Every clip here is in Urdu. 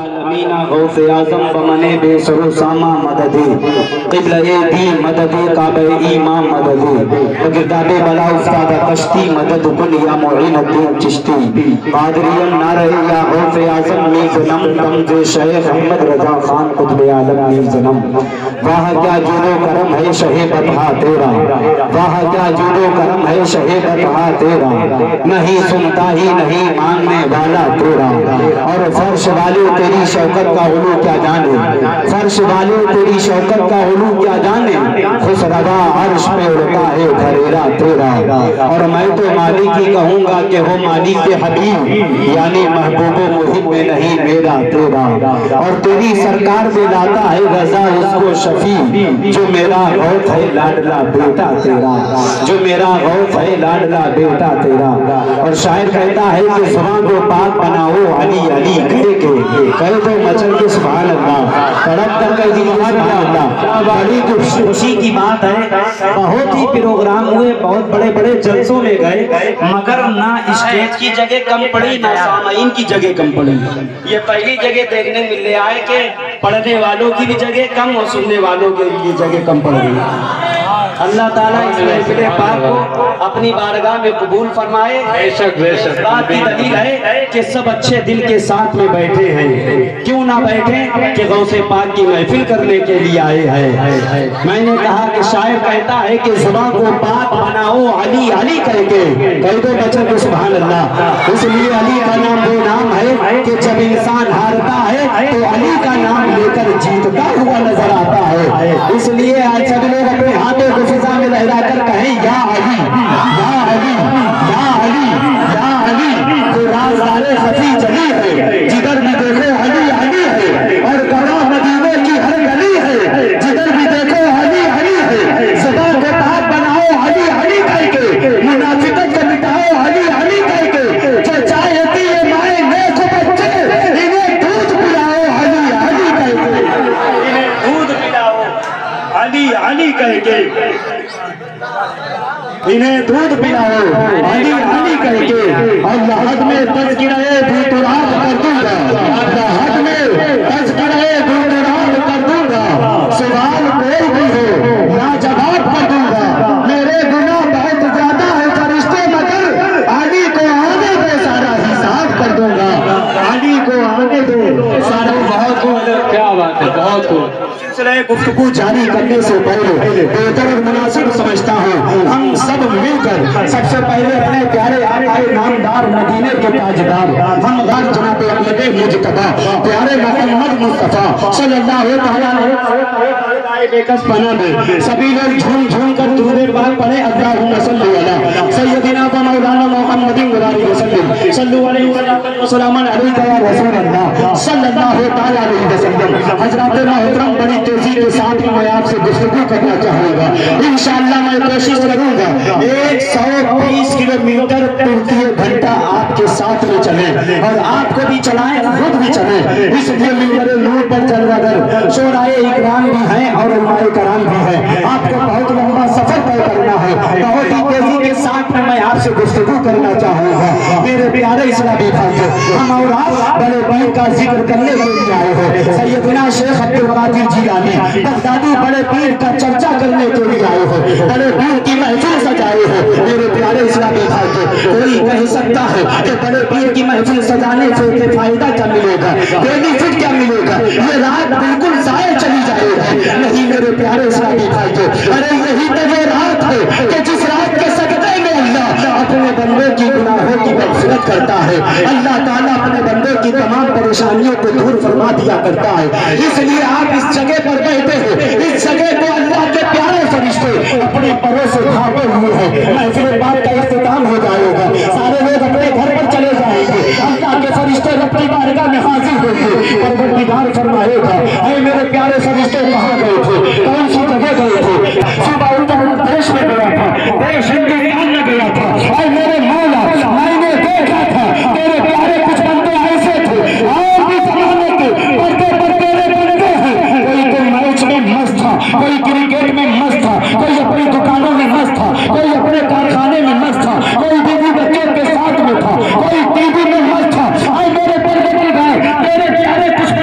العالمین غوث اعظم بمنے بے سر و ساما مددی قبلہ دی مددی کعبہ ایمان مددی گرداب بلا استاد کشتی مدد کن یا معین الدین چشتی قادریان نعرہ یا غوث اعظم میزنم دمز شیخ احمد رضا خان قطب عالم میزنم واہ کیا جود و کرم ہے شہ بطحا تیرا واہ کیا جود و کرم ہے شہ بطحا تیرا نہیں سنتا ہی نہیں ماننے والا تیرا اور فرش والے تیری شوکت کا علو کیا جانے فرش والے تیری شوکت کا علو کیا جانے خوش روا عرش پہ اڑتا ہے دھریرا تیرا اور میں تو مالک ہی کہوں گا کہ وہ مالک کے حبیب یعنی محبوب و محب میں نہیں میرا تیرا اور تیری سرکار میں لاتا ہے رضا اس کو شفیع جو میرا غوث ہے لاڈلا بیٹا تیرا جو میرا غوث ہے لاڈلا بیٹا تیرا اور شاعر کہتا ہے کہ زبان کو پاک بناؤ علی علی کہے تو مچل کے سبحان اللہ تڑپ کر کہہ دی سبحان اللہ بڑی خوشی کی بات ہے بہت ہی پروگرام ہوئے بہت بڑے بڑے جلسوں میں گئے مگر نہ اسٹیج کی جگہ کم پڑی نہ سامعین کی جگہ کم پڑی یہ پہلی جگہ دیکھنے مل رہا ہے کہ پڑھنے والوں کی بھی جگہ کم اور سننے والوں کی جگہ کم پڑ گئی اللہ تعالیٰ اس محفل پاک کو اپنی بارگاہ میں قبول فرمائے بات کی دلیل ہے کہ سب اچھے دل کے ساتھ میں بیٹھے ہیں کیوں نہ بیٹھے کہ غوث پاک کی محفل کرنے کے لیے آئے ہیں میں نے کہا کہ شاعر کہتا ہے کہ زبان کو پاک بناؤ علی علی کہہ کے کہہ دو بچوں کو سبحان اللہ اس لیے علی کا نام وہ نام ہے کہ جب انسان ہارتا ہے تو علی کا نام لے کر جیتتا ہوا نظر آتا ہے اس لیے آج سب لوگ اپنے ہاتھوں کو فضا میں لہرا کر کہیں یا علی یا علی یا علی یا علی تو رازدار خفی جلی ہے جدھر بھی دیکھو علی علی ہے اور گواہ مدینے کی ہر گلی ہے جدھر بھی دیکھو علی علی ہے زبان کو پاک بناؤ علی علی کہہ کے منافقت کو مٹاؤ علی علی کہہ کے جو چاہتی ہے مائیں نیک بچے انہیں دودھ پلاؤ علی علی کہہ کے انہیں دودھ پلاؤ علی علی کہہ کے انہیں دودھ پلاؤ علی علی کہہ کے اور لحد میں تذکرہ بھی تراب کر دوں گا لحد میں تذکرہ بھی تراب کر دوں گا سوال کوئی بھی ہو لاجواب کر دوں گا میرے گناہ بہت زیادہ ہے فرشتے مگر علی کو آنے دے سارا حساب کر دوں گا علی کو آنے دے سارا بہت کیا بات ہے بہت سلسلہ گفتگو جاری کرنے سے پہلے بہتر اور مناسب سمجھتا ہوں ہم سب مل کر سب سے پہلے اپنے پیارے آقا نامدار مدینے کے تاجدار ہم غار جناب احمد مجتبی پیارے محمد مصطفیٰ صلی اللہ علیہ وسلم سبھی لوگ جھوم جھوم کر درود پاک پڑھیں اللہم صلی علی سیدنا و مولانا محمد وسلم صلو علیہ وسلم علیہ یا رسول اللہ صلی اللہ علیہ وسلم حضرات محترم بڑی تیزی کے ساتھ میں آپ سے گفتگو کرنا چاہوں گا انشاءاللہ میں کوشش کروں گا 120 کلومیٹر پرتی گھنٹہ آپ کے ساتھ میں چلیں اور آپ کو بھی چلائیں خود بھی چلیں اس لیے منبر نور پر جلوہ گر شورائے اکرام بھی ہیں اور علماء کرام بھی ہیں آپ کو بہت لمبا سفر طے کرنا ہے بہت ہی تیزی کے ساتھ میں آپ سے گفتگو کرنا چاہوں گا میرے پیارے اسلامی بھائیو ہم اور آپ بڑے پیر کا ذکر کرنے کے لیے آئے ہیں سیدنا شیخ عبد القادر جیلانی بغدادی بڑے پیر کا چرچا کرنے کے لیے آئے ہیں بڑے پیر کی محفل سجائے ہیں میرے پیارے اسلامی بھائیو کوئی کہہ سکتا ہے کہ بڑے پیر کی محفل سجانے سے فائدہ کیا ملے گا بینیفٹ کیا ملے گا یہ رات بالکل ضائع چلی جائے گی نہیں میرے پیارے اسلامی بھائیو ارے یہی تو وہ رات ہے کہ جس رات کے سجدے میں اللہ اپنے بندوں کی گناہوں کی مغفرت کرتا ہے اللہ تعالیٰ اپنے بندوں کی تمام پریشانیوں کو دور فرما دیا کرتا ہے اس لیے آپ اس جگہ پر بیٹھے ہیں اس جگہ کو اللہ کے پیارے فرشتے اپنے پروں سے ڈھانپے ہوئے ہیں محفل پاک کا اختتام ہو جائے گا سارے لوگ اپنے گھر پر چلے جائیں گے اللہ کے فرشتے اپنی بارگاہ میں حاضر ہوں گے پروردگار فرمائے گا اے میرے پیارے فرشتے کہاں گئے تھے کون سی جگہ گئے تھے صبح اتر پردیش میں گیا تھا دیش ہندوستان میں گیا تھا اے میرے مولا میں نے دیکھا تھا میرے پیارے کچھ بندے ایسے تھے اور بھی زمانے کے پڑھتے پر تیرے بندے ہیں کوئی میچ میں مست تھا کوئی کرکٹ میں مست تھا کوئی اپنی دکانوں میں مست تھا کوئی اپنے کارخانے میں مست تھا کوئی بیوی بچوں کے ساتھ میں تھا کوئی ٹی وی میں مست تھا اے میرے پردے گئے میرے پیارے کچھ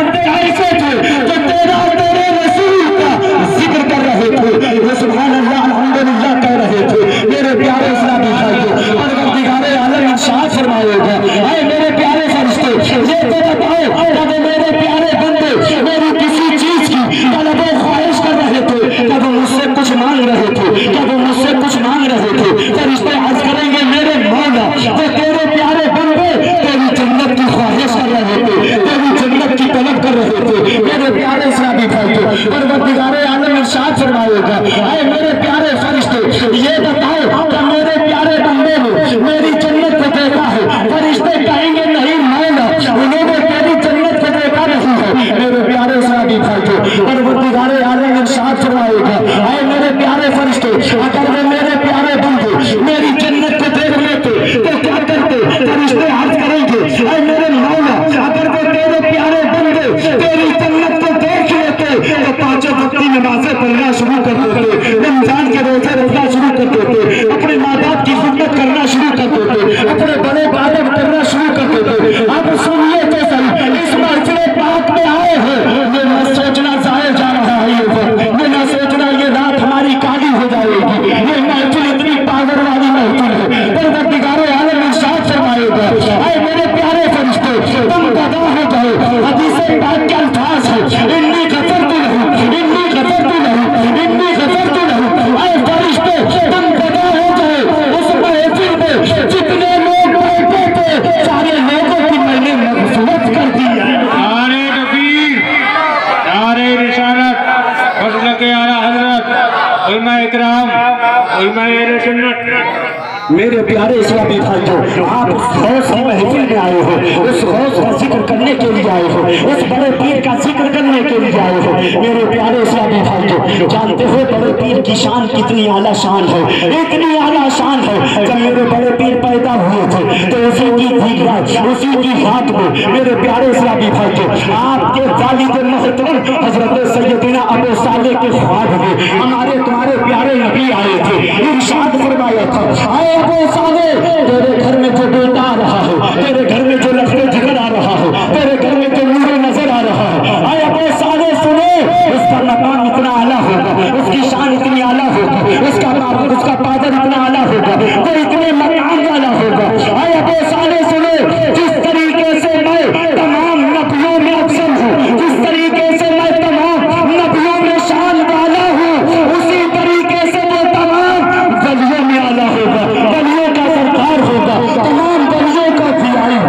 میرے پیارے اسلامی بھائیوں، آپ اس غوث کی محفل میں آئے ہو، اس غوث کا ذکر کرنے کے لیے آئے ہو، اس بڑے پیر کا ذکر کرنے کے لیے آئے ہو۔ میرے پیارے اسلامی بھائیوں، جانتے ہو بڑے پیر کی شان کتنی اعلیٰ شان ہے، اتنی اعلیٰ شان ہے۔ جب میرے بڑے پیر پیدا ہوئے تھے تو اسی کی دیگر اسی کی بات میں میرے پیارے اسلامی بھائیوں، آپ کے والد محترم حضرت سیدنا ابو صالح کے خواب میں ہمارے تمہارے پیارے نبی آئے تھے، ارشاد فرمایا تھا، اے ابو صالح، تیرے گھر میں جو بیٹا آ رہا ہے، تیرے گھر میں جو لفظ جگر آ رہا ہے، تیرے گھر میں جو نور نظر آ رہا ہے، اے ابو صالح سنو، اس کا مقام اتنا اعلیٰ ہوگا، اس کی شان اتنی اعلیٰ ہوگی، اس کا پادر اتنا اعلیٰ ہوگا، وہ اتنے مقام والا ہوگا۔ اے ابو صالح سنو، جس طریقے سے میں تمام نبیوں میں افضل ہوں، جس طریقے سے میں تمام نبیوں میں شان والا ہوں، اسی طریقے سے وہ تمام ولیوں میں اعلیٰ ہوگا، ولیوں کا سردار ہوگا، تمام ولیوں کا دھیائی۔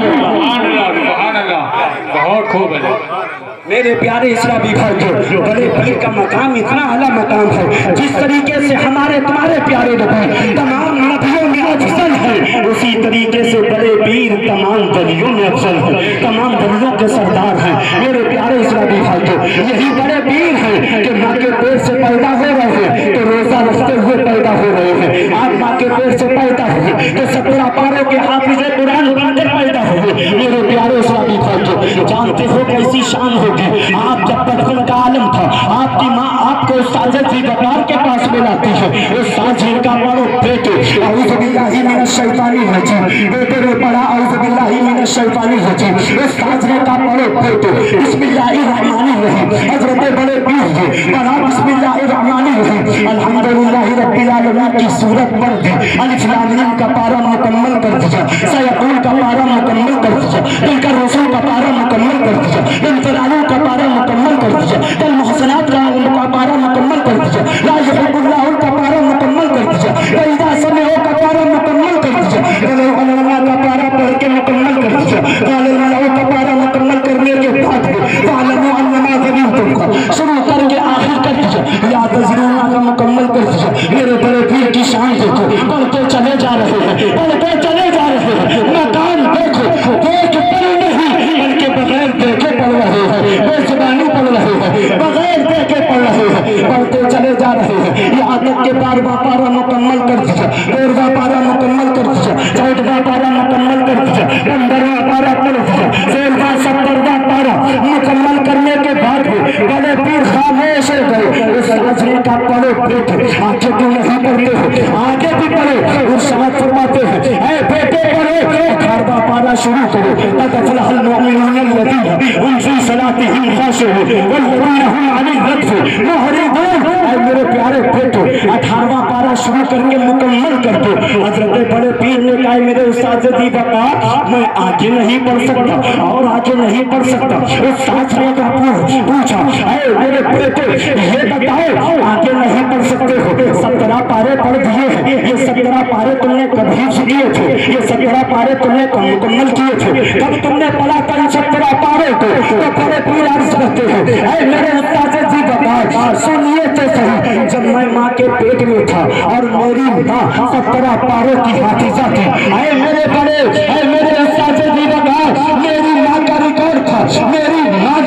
سبحان اللہ، بہت خوب ہے میرے پیارے اسلامی بھائیوں، بڑے پیر کا مقام اتنا اعلیٰ مقام ہے، جس طریقے سے ہمارے تمہارے پیارے نبی تمام نبیوں میں افضل ہے، اسی طریقے سے بڑے پیر تمام ولیوں میں افضل ہے، تمام ولیوں کے سردار ہیں۔ میرے پیارے اسلامی بھائیوں، یہی بڑے پیر ہیں کہ ماں کے پیٹ سے پیدا ہو رہے ہیں تو روزہ رکھتے ہوئے پیدا ہو رہے ہیں۔ آپ ماں کے پیٹ سے پیدا ہوئے تو 17 پاروں کے حافظ قرآن بن کر پیدا ہوئے۔ میرے پیارے اسلامی بھائیوں، جانتے ہو کیسی شان ہوگی، آپ جب بچپن کا عالم تھا، آپ کی ماں آپ کو استاد جی بکار کے پاس میں لاتی ہے، استاد جی کا پڑھو بیٹے اعوذ باللہ من الشیطان الرجیم، بیٹے نے پڑھا اعوذ باللہ من الشیطان الرجیم، استاد نے کہا پڑھو بیٹے بسم اللہ الرحمن الرحیم، حضرت بڑے پیر نے پڑھا بسم اللہ الرحمن الرحیم، الحمدللہ رب العالمین کی سورت پڑھ دی، الف لام میم کا پارہ مکمل کر دیا، سیقول کا پارہ مکمل کر دیا، تلک الرسول کا پارہ مکمل کر دیا، انفرادوں کا پارہ مکمل کر دیا، کل محسنات کا پارہ مکمل کر دیا، لا یحب اللہ کا پارہ مکمل کر دیا، وَإِذَا سَمِعُوا کا پارہ مکمل کر دیا، وَلَوْ أَنَّا کا پارہ پڑھ کے مکمل کر دیا، قَالَ الْمَلَأُ کا پارہ مکمل کرنے کے بعد وَاعْلَمُوا أَنَّمَا غَنِمْتُمْ کا شروع کر کے آخر کر دیا، یا تزرون کا مکمل کر دیا۔ میرے بڑے پیر کی شان دیکھو، پڑھتے چلے جا رہے ہیں، پڑھتے چلے جا رہے ہیں، مقام دیکھو، دیکھ پڑھ نہیں بلکہ بغیر دیکھے پڑھ رہے ہیں، بے زبانی پڑھ رہے ہیں، بغیر دیکھے پڑھ رہے ہیں، پڑھتے چلے جا رہے ہیں۔ یہاں تک کہ 12واں پارہ مکمل کر دیا، 13واں پارہ مکمل کر دیا، 14واں پارہ مکمل کر دیا، 15واں پارہ پڑھ دیا، 16واں 17واں پارہ مکمل کرنے کے بعد بڑے پیر خاموش ہو گئے۔ اس نظرے کا پڑھو بیٹے، آگے بھی نہیں پڑھتے ہو، آگے بھی پڑھو، ارشاد فرماتے ہیں اے بیٹے پڑھو، 18واں پارہ شروع کرو، قد افلح المؤمنون الذین هم فی صلاتهم خاشعون والذین هم عن اللغو معرضون۔ اے میرے پیارے بیٹو، 18واں پارہ شروع کر کے مکمل کر دو۔ حضرت بڑے پیر نے کہا میرے استاد دی بکار میں آگے نہیں پڑھ سکتا اور آگے نہیں پڑھ سکتا۔ استاد نے پوچھا اے میرے بیٹے یہ بتاؤ آگے نہیں پڑھ سکتے ہو، 17 پارے پڑھ دیے ہیں، یہ 17 پارے تم نے کبھی کیے تھے، یہ 17 پارے تم نے مکمل کیے تھے، کب تم نے پڑھا تھا ان 17 پارے کو؟ تو بڑے پیر عرض کرتے ہیں اے میرے استاد جی بکار سنیے تو صحیح، جب میں ماں کے پیٹ میں تھا اور میری ماں 17 پاروں کی حافظہ تھی، اے میرے بڑے اے میرے استاد جی بکار میری ماں کا ریکارڈ تھا، میری ماں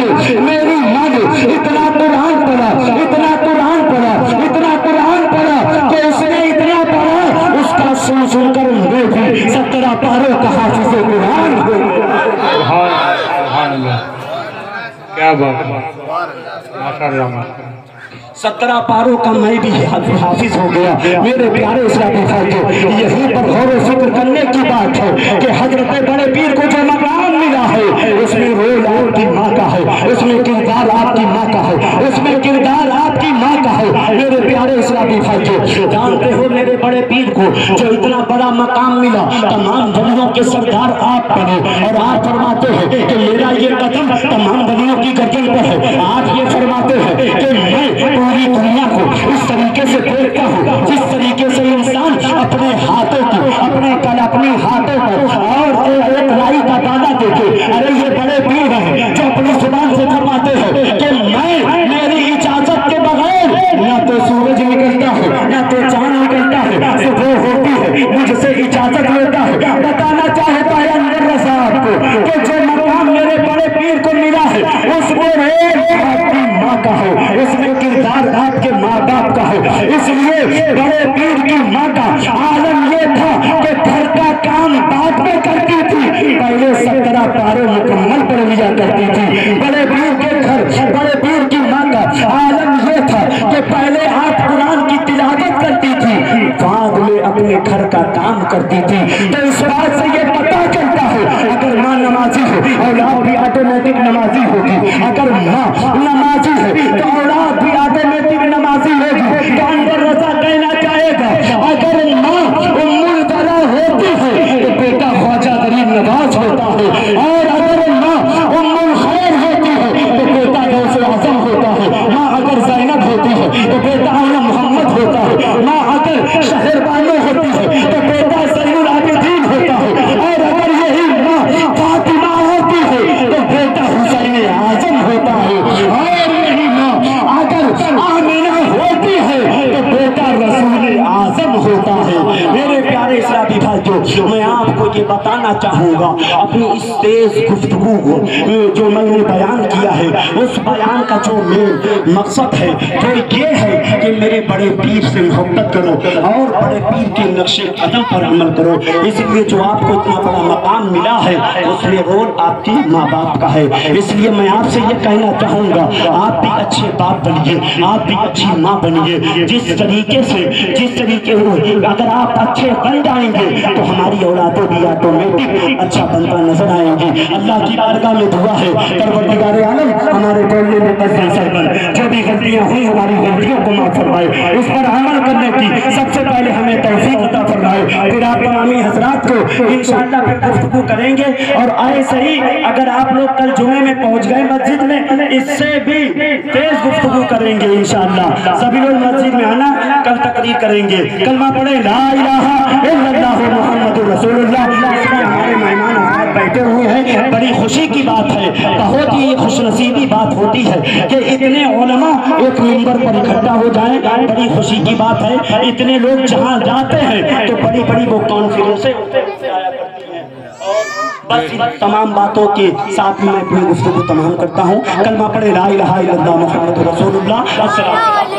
نے اتنا قرآن پڑھا، اتنا قرآن پڑھا، اتنا قرآن پڑھا کہ اس نے اتنا پڑھا اس کا سن کر مجھے بھی 17 پاروں کا حافظ قرآن ہو۔ سبحان اللہ، کیا بات ہے، ماشاء اللہ۔ 17 پاروں کا میں بھی حافظ ہو گیا۔ میرے پیارے اسلامی بھائیوں، یہیں پر غور و فکر کرنے کی بات ہے کہ حضرت بڑے پیر کو جو مقام ملا ہے اس میں رول آپ کی ماں کا ہے، اس میں کردار آپ کی ماں کا ہے، اس میں کردار آپ کی ماں کا ہے۔ میرے پیارے اسلامی بھائیوں، جانتے ہو میرے بڑے پیر کو جو اتنا بڑا مقام ملا، تمام ولیوں کے سردار آپ بنے، اور آپ فرماتے ہیں کہ میرا یہ قدم تمام ولیوں کی گردن پر ہے۔ آپ یہ فرماتے ہیں کہ میں پوری دنیا کو اس طریقے سے دیکھتا ہوں جس طریقے سے انسان اپنے ہاتھوں کو اپنے ہاتھوں پر اور ایک رائی کا دانہ دیکھے۔ ارے یہ بڑے پیر ہیں جو اپنی زبان سے فرماتے ہیں کہ میں میری اجازت کے بغیر نہ تو سورج نکلتا ہے نہ تو چاند نکلتا ہے، صبح ہوتی ہے مجھ से इजाजत लेता है, बताना चाहता है अंदर रसा आपको कि जो मकाम मेरे बड़े पीर को मिला है उसमें रेल आपकी माँ का हो, उसमें किरदार आपके माँ बाप का हो। इसलिए बड़े पीर की माँ का आलम ये था कि घर का काम बाद में करती थी, पहले 17 पारे मुकम्मल पढ़ लिया करती थी। बड़े पीर के घर, बड़े पीर की माँ का आलम ये था कि पहले आप कुरान की तिलावत करती थी, बाद में अपने घर का काम करती थी। तो इस बात से ये पता चलता है अगर माँ नमाजी हो औलाद भी ऑटोमेटिक नमाजी होगी, अगर माँ नमाजी है तो औलाद भी ऑटोमेटिक नमाजी होगी। तो अंदर रजा कहना चाहेगा अगर माँ उम्मुल बरा होती है तो बेटा ख्वाजा गरीब नवाज होता है, और अगर माँ उम्मुल खैर होती है तो बेटा गौसे आजम होता है। माँ अगर ज़ैनब होती है तो बेटा आला मोहम्मद होता है। माँ अगर शहरबानो होती है तो बेटा ज़ैनुल आबिदीन होता है, और अगर यही माँ फातिमा होती है तो बेटा हुसैन आजम होता है, और यही माँ अगर आमिना होती है तो बेटा रसूल आजम होता है। मेरे प्यारे इस्लामी भाइयों, मैं आपको ये बताना चाहूँगा अपनी इस तेज गुफ्तगू को जो मैंने बयान किया है, उस बयान का जो मेन मकसद है जो ये है कि मेरे बड़े पीर से मोहब्बत करो और बड़े पीर के नक्शे कदम पर अमल करो। इसलिए जो आपको इतना बड़ा मकाम मिला है उसमें रोल आपकी माँ बाप का है। इसलिए मैं आपसे ये कहना चाहूँगा आप भी अच्छे बाप बनिए, आप भी अच्छी माँ बनिए। जिस तरीके से अगर आप अच्छे बन जाएंगे तो हमारी औलादों भी ऑटोमेटिक अच्छा बनता नजर आएंगी। अल्लाह की बारगाह में दुआ है परवरदिगार आलम हमारे बोलने में जो भी गलतियां हुई हमारी गलतियों को माफ फरमाए, उस पर अमल करने की सबसे पहले हमें तौफीक अता फरमाए। फिर आप तमामी हजरात को इंशाअल्लाह फिर गुफ्तगू करेंगे। और ऐसे ही अगर आप लोग कल जुमे में पहुंच गए मस्जिद में, इससे भी तेज गुफ्तगू करेंगे इंशाअल्लाह। सभी लोग मस्जिद में आना, कल तकरीर करेंगे। कलमा पढ़े ला इलाहा इल्लल्लाह मुहम्मदुर रसूलुल्लाह। इसमें हमारे मेहमान हज़रात बैठे हुए हैं, बड़ी खुशी की बात है, बहुत ही खुशनसीबी बात होती है कि इतने उलमा एक मिंबर पर इकट्ठा हो जाएं, बड़ी खुशी की बात है। इतने लोग जहाँ जाते हैं तो बड़ी बड़ी वो कॉन्फ्रेंसें आया करती हैं। बस इन तमाम बातों के साथ मैं अपनी गुफ्तगू तमाम करता हूँ। कलमा पढ़े ला इलाहा इल्लल्लाह मुहम्मदुर रसूलुल्लाह। अस्सलाम।